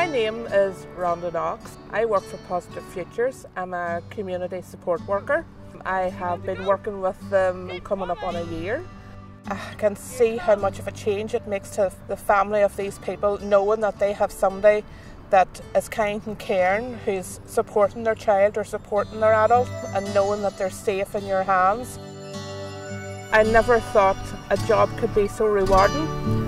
My name is Rhonda Knox. I work for Positive Futures. I'm a community support worker. I have been working with them coming up on a year. I can see how much of a change it makes to the family of these people, knowing that they have somebody that is kind and caring, who's supporting their child or supporting their adult, and knowing that they're safe in your hands. I never thought a job could be so rewarding.